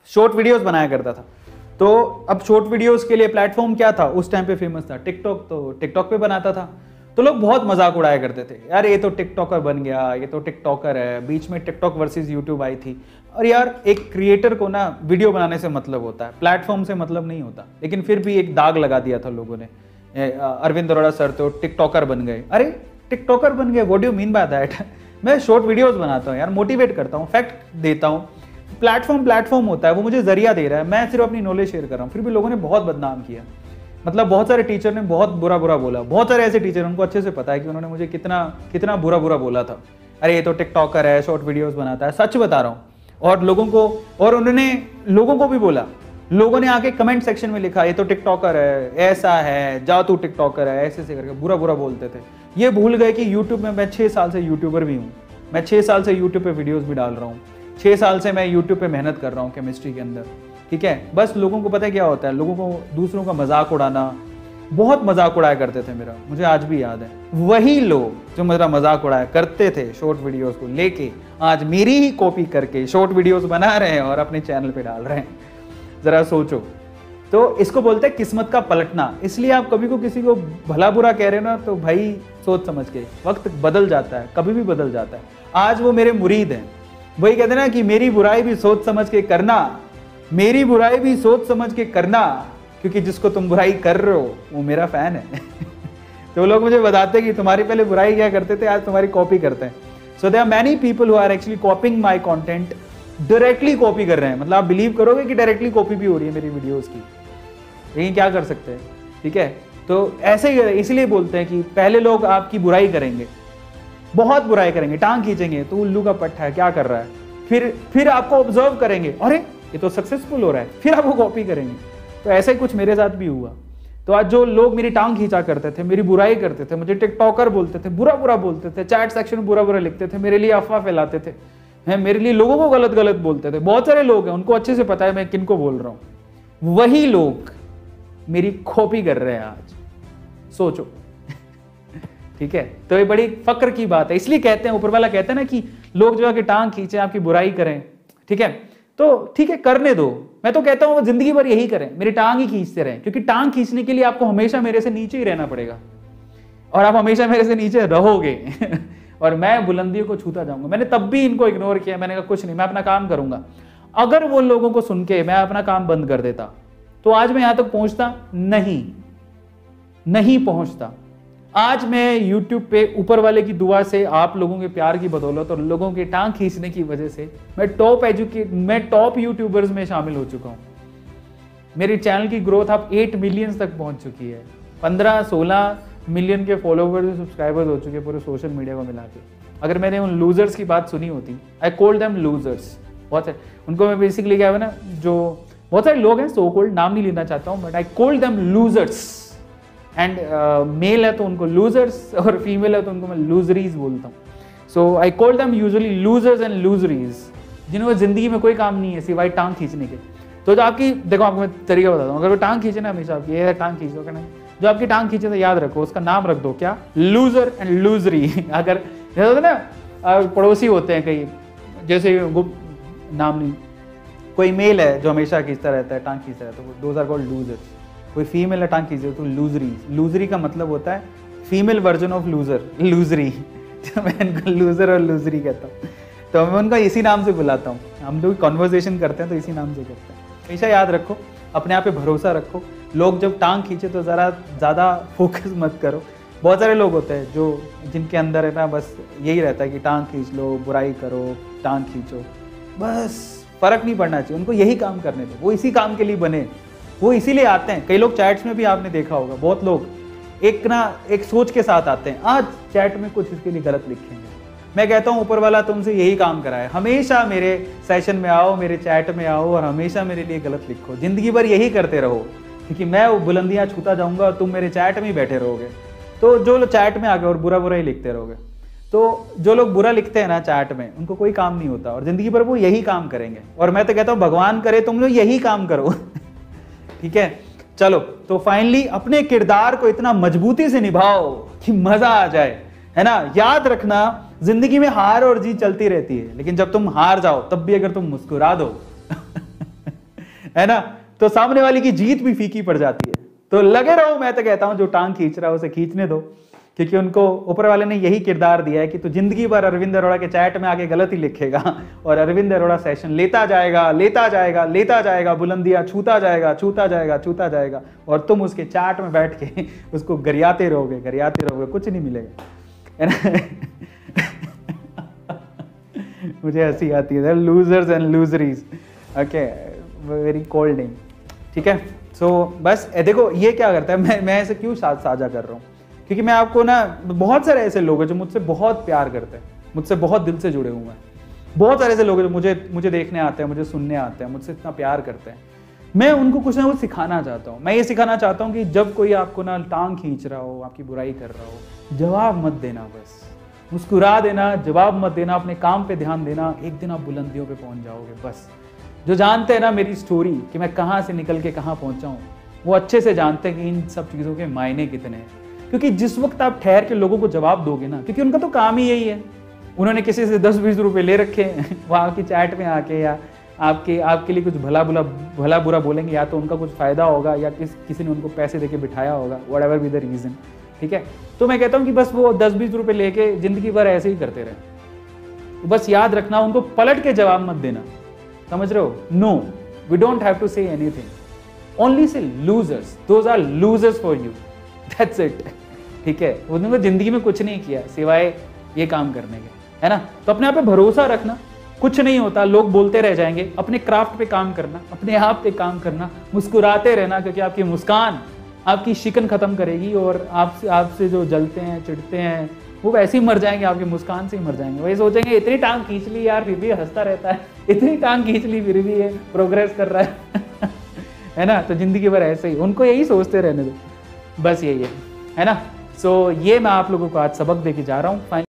Short videos बनाया करता था। तो अब शॉर्ट वीडियोस के लिए प्लेटफॉर्म क्या था उस टाइम पे फेमस था? टिकटॉक। तो टिकटॉक पे बनाता था, तो लोग बहुत मजाक उड़ाया करते थे, यार ये तो टिकटॉकर बन गया, ये तो टिकटॉकर है। बीच में टिकटॉक वर्सेस यूट्यूब आई थी। और यार एक क्रिएटर को ना वीडियो बनाने से मतलब होता है, प्लेटफॉर्म से मतलब नहीं होता। लेकिन फिर भी एक दाग लगा दिया था लोगों ने, अरविंद अरोड़ा सर तो टिकटॉकर बन गए। अरे टिकटॉकर बन गए, what do you mean by that? मैं शॉर्ट वीडियोस बनाता हूँ यार, मोटिवेट करता हूँ, फैक्ट देता हूँ। प्लेटफॉर्म होता है, वो मुझे जरिया दे रहा है, मैं सिर्फ अपनी नॉलेज शेयर कर रहा हूँ। फिर भी लोगों ने बहुत बदनाम किया, मतलब बहुत सारे टीचर ने बहुत बुरा बोला। बहुत सारे ऐसे टीचर, उनको अच्छे से पता है कि उन्होंने मुझे कितना बुरा बोला था। अरे ये तो टिकटॉकर है, शॉर्ट वीडियोस बनाता है, सच बता रहा हूँ। और उन्होंने लोगों को भी बोला, लोगों ने आके कमेंट सेक्शन में लिखा ये तो टिकटॉकर है, ऐसा है, जा तू टिकटॉकर है, ऐसे करके बुरा बोलते थे। ये भूल गए कि यूट्यूब में मैं 6 साल से यूट्यूबर भी हूँ, मैं 6 साल से यूट्यूब पे वीडियोस भी डाल रहा हूँ, 6 साल से मैं यूट्यूब पे मेहनत कर रहा हूँ केमिस्ट्री के अंदर, ठीक है। बस लोगों को पता है क्या होता है, लोगों को दूसरों का मजाक उड़ाना, बहुत मजाक उड़ाया करते थे मेरा, मुझे आज भी याद है। वही लोग जो मेरा मजाक उड़ाया करते थे शॉर्ट वीडियोस को लेके, आज मेरी ही कॉपी करके शॉर्ट वीडियोस बना रहे हैं और अपने चैनल पे डाल रहे हैं। जरा सोचो। तो इसको बोलते हैं किस्मत का पलटना। इसलिए आप कभी को किसी को भला बुरा कह रहे हो ना, तो भाई सोच समझ के, वक्त बदल जाता है, कभी भी बदल जाता है। आज वो मेरे मुरीद हैं, वही कहते हैं ना कि मेरी बुराई भी सोच समझ के करना, मेरी बुराई भी सोच समझ के करना, क्योंकि जिसको तुम बुराई कर रहे हो वो मेरा फैन है। तो लोग मुझे बताते हैं कि तुम्हारी पहले बुराई क्या करते थे, आज तुम्हारी कॉपी करते हैं। So there are many people who are actually copying my content, directly copy कर रहे हैं। मतलब आप बिलीव करोगे कि डायरेक्टली कॉपी भी हो रही है मेरी वीडियोस की, लेकिन क्या कर सकते हैं, ठीक है। तो ऐसे ही इसलिए बोलते हैं कि पहले लोग आपकी बुराई करेंगे, बहुत बुराई करेंगे, टांग खींचेंगे, तो उल्लू का पट्टा है, क्या कर रहा है। फिर आपको ऑब्जर्व करेंगे, अरे ये तो सक्सेसफुल हो रहा है, फिर आपको कॉपी करेंगे। तो ऐसे ही कुछ मेरे साथ भी हुआ। तो आज जो लोग मेरी टांग खींचा करते थे, मेरी बुराई करते थे, मुझे टिकटॉकर बोलते थे, बुरा बोलते थे, चैट सेक्शन में बुरा लिखते थे, मेरे लिए अफवाह फैलाते थे, हैं मेरे लिए लोगों को गलत बोलते थे। बहुत सारे लोग हैं, उनको अच्छे से पता है मैं किनको बोल रहा हूं। वही लोग मेरी कॉपी कर रहे हैं आज, सोचो। ठीक है, तो ये बड़ी फक्र की बात है। इसलिए कहते हैं, ऊपर वाला कहते हैं ना कि लोग जो है कि टांग खींचे, आपकी बुराई करें, ठीक है, तो ठीक है करने दो। मैं तो कहता हूं वो जिंदगी भर यही करें, मेरी टांग ही खींचते रहें, क्योंकि टांग खींचने के लिए आपको हमेशा मेरे से नीचे ही रहना पड़ेगा, और आप हमेशा मेरे से नीचे रहोगे। और मैं बुलंदियों को छूता जाऊंगा। मैंने तब भी इनको इग्नोर किया, मैंने कहा कुछ नहीं, मैं अपना काम करूंगा। अगर वो लोगों को सुन के मैं अपना काम बंद कर देता तो आज मैं यहां तक पहुंचता नहीं पहुंचता। आज मैं YouTube पे ऊपर वाले की दुआ से, आप लोगों के प्यार की बदौलत और लोगों के टांग खींचने की वजह से मैं टॉप यूट्यूबर्स में शामिल हो चुका हूं। मेरी चैनल की ग्रोथ अब 8 मिलियन तक पहुंच चुकी है, 15-16 मिलियन के फॉलोवर्स, सब्सक्राइबर्स हो चुके पूरे सोशल मीडिया को मिला के। अगर मैंने उन लूजर्स की बात सुनी होती, आई कॉल्ड देम लूजर्स। बहुत है उनको, मैं बेसिकली क्या है ना, जो बहुत सारे लोग हैं सो कॉल्ड, नाम नहीं लेना चाहता हूँ, but I called them losers. And male है तो उनको लूजर्स, और फीमेल है तो उनको मैं लूजरीज बोलता हूँ। So I call them usually losers and loseries, जिन्होंने जिंदगी में कोई काम नहीं है सिवाय टांग खींचने के। तो जो आपकी, देखो आपको मैं तरीका बताता हूँ, अगर वो टांग खींचे ना हमेशा आपकी, ये टांग खींचो क्या, जो आपकी टांग खींचे तो याद रखो, उसका नाम रख दो क्या, लूजर एंड लूजरी। अगर जैसे ना पड़ोसी होते हैं कई, जैसे नाम नहीं, कोई मेल है जो हमेशा खींचता रहता है, टांग खींचता रहता है, दोज आर कॉल्ड लूजर्स। कोई फीमेल है टांग खींचे तो लूजरी। लूजरी का मतलब होता है female version of loser, losery. तो मैं इनको लूजर और लूजरी कहता हूँ, तो मैं उनको इसी नाम से बुलाता हूँ। हम लोग कॉन्वर्सेशन करते हैं तो इसी नाम से करते हैं। हमेशा याद रखो, अपने आप पे भरोसा रखो। लोग जब टांग खींचे तो ज़रा ज़्यादा फोकस मत करो। बहुत सारे लोग होते हैं जो, जिनके अंदर है ना बस यही रहता है कि टांग खींच लो, बुराई करो, टांग खींचो, बस फर्क नहीं पड़ना चाहिए उनको, यही काम करने दो। वो इसी काम के लिए बने, वो इसीलिए आते हैं। कई लोग चैट्स में भी आपने देखा होगा, बहुत लोग एक सोच के साथ आते हैं, आज चैट में कुछ इसके लिए गलत लिखेंगे। मैं कहता हूँ ऊपर वाला तुमसे यही काम कराए, हमेशा मेरे सेशन में आओ, मेरे चैट में आओ और हमेशा मेरे लिए गलत लिखो, जिंदगी भर यही करते रहो, क्योंकि मैं वो बुलंदियां छूता जाऊंगा और तुम मेरे चैट में ही बैठे रहोगे। तो जो लोग चैट में आ गए और बुरा ही लिखते रहोगे, तो जो लोग बुरा लिखते हैं ना चैट में, उनको कोई काम नहीं होता और जिंदगी भर वो यही काम करेंगे। और मैं तो कहता हूँ भगवान करे तुम लोग यही काम करो। ठीक है, चलो तो फाइनली अपने किरदार को इतना मजबूती से निभाओ कि मजा आ जाए, है ना। याद रखना, जिंदगी में हार और जीत चलती रहती है, लेकिन जब तुम हार जाओ तब भी अगर तुम मुस्कुरा दो है ना, तो सामने वाले की जीत भी फीकी पड़ जाती है। तो लगे रहो, मैं तो कहता हूं जो टांग खींच रहा है उसे खींचने दो, क्योंकि उनको ऊपर वाले ने यही किरदार दिया है कि तू जिंदगी भर अरविंद अरोड़ा के चैट में आके गलत ही लिखेगा और अरविंद अरोड़ा सेशन लेता जाएगा लेता जाएगा लेता जाएगा, बुलंदियां छूता जाएगा छूता जाएगा छूता जाएगा, और तुम उसके चैट में बैठ के उसको गरियाते रहोगे, कुछ नहीं मिलेगा, है ना। मुझे हंसी आती है, losers and loseries, okay, very cold name, ठीक है। सो बस देखो ये क्या करता है, मैं ऐसे क्यों साझा कर रहा हूँ, क्योंकि मैं आपको ना, बहुत सारे ऐसे लोग हैं जो मुझसे बहुत प्यार करते हैं, मुझसे बहुत दिल से जुड़े हुए हैं, बहुत सारे ऐसे लोग हैं जो मुझे देखने आते हैं, मुझे सुनने आते हैं, मुझसे इतना प्यार करते हैं। मैं उनको कुछ ना कुछ सिखाना चाहता हूँ। मैं ये सिखाना चाहता हूँ कि जब कोई आपको ना टांग खींच रहा हो, आपकी बुराई कर रहा हो, जवाब मत देना, बस मुस्कुरा देना, जवाब मत देना, अपने काम पे ध्यान देना, एक दिन आप बुलंदियों पे पहुंच जाओगे। बस जो जानते हैं ना मेरी स्टोरी कि मैं कहाँ से निकल के कहाँ पहुंचा हूँ, वो अच्छे से जानते हैं कि इन सब चीज़ों के मायने कितने हैं। क्योंकि जिस वक्त आप ठहर के लोगों को जवाब दोगे ना, क्योंकि उनका तो काम ही यही है, उन्होंने किसी से 10-20 रुपए ले रखे हैं, वो आपकी चैट में आके या आपके लिए कुछ भला बुरा बोलेंगे, या तो उनका कुछ फायदा होगा या किसी ने उनको पैसे देके बिठाया होगा, व्हाटएवर बी द रीजन, ठीक है। तो मैं कहता हूँ कि बस वो 10-20 रुपए लेके जिंदगी भर ऐसे ही करते रहे। बस याद रखना, उनको पलट के जवाब मत देना, समझ रहे हो। No, we don't have to say anything, only say losers, those are losers for you, that's it, ठीक है। उन्होंने जिंदगी में कुछ नहीं किया सिवाय ये काम करने के, है ना। तो अपने आप पे भरोसा रखना, कुछ नहीं होता, लोग बोलते रह जाएंगे, अपने क्राफ्ट पे काम करना, अपने आप पे काम करना, मुस्कुराते रहना, क्योंकि आपकी मुस्कान आपकी शिकन खत्म करेगी, और आपसे जो जलते हैं चिढ़ते हैं वो वैसे ही मर जाएंगे, आपकी मुस्कान से ही मर जाएंगे। वही सोचेंगे इतनी टांग खींच ली यार फिर भी हंसता रहता है, इतनी टांग खींच ली फिर भी ये प्रोग्रेस कर रहा है है ना। तो जिंदगी भर ऐसे ही उनको यही सोचते रहने दो, बस यही है ना। सो ये मैं आप लोगों को आज सबक दे के जा रहा हूँ।